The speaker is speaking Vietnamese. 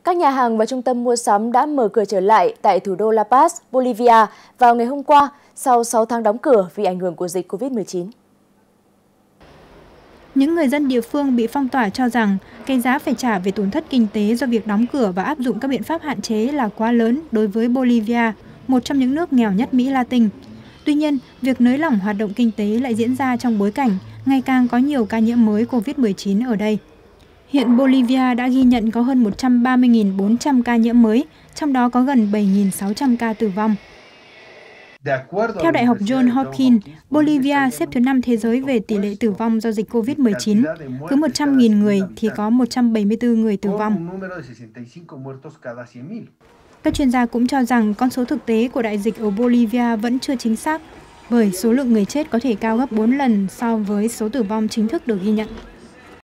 Các nhà hàng và trung tâm mua sắm đã mở cửa trở lại tại thủ đô La Paz, Bolivia vào ngày hôm qua sau 6 tháng đóng cửa vì ảnh hưởng của dịch Covid-19. Những người dân địa phương bị phong tỏa cho rằng cái giá phải trả về tổn thất kinh tế do việc đóng cửa và áp dụng các biện pháp hạn chế là quá lớn đối với Bolivia, một trong những nước nghèo nhất Mỹ Latin. Tuy nhiên, việc nới lỏng hoạt động kinh tế lại diễn ra trong bối cảnh ngày càng có nhiều ca nhiễm mới Covid-19 ở đây. Hiện Bolivia đã ghi nhận có hơn 130.400 ca nhiễm mới, trong đó có gần 7.600 ca tử vong. Theo Đại học Johns Hopkins, Bolivia xếp thứ 5 thế giới về tỷ lệ tử vong do dịch Covid-19. Cứ 100.000 người thì có 174 người tử vong. Các chuyên gia cũng cho rằng con số thực tế của đại dịch ở Bolivia vẫn chưa chính xác, bởi số lượng người chết có thể cao gấp 4 lần so với số tử vong chính thức được ghi nhận.